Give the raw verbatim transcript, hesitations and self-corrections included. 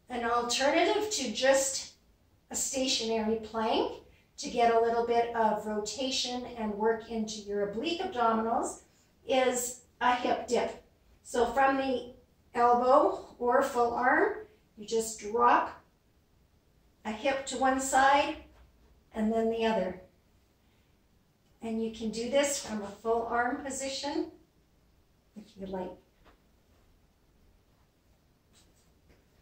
an alternative to just a stationary plank to get a little bit of rotation and work into your oblique abdominals is a hip dip. So from the elbow or full arm, you just drop a hip to one side and then the other. And you can do this from a full arm position if you like.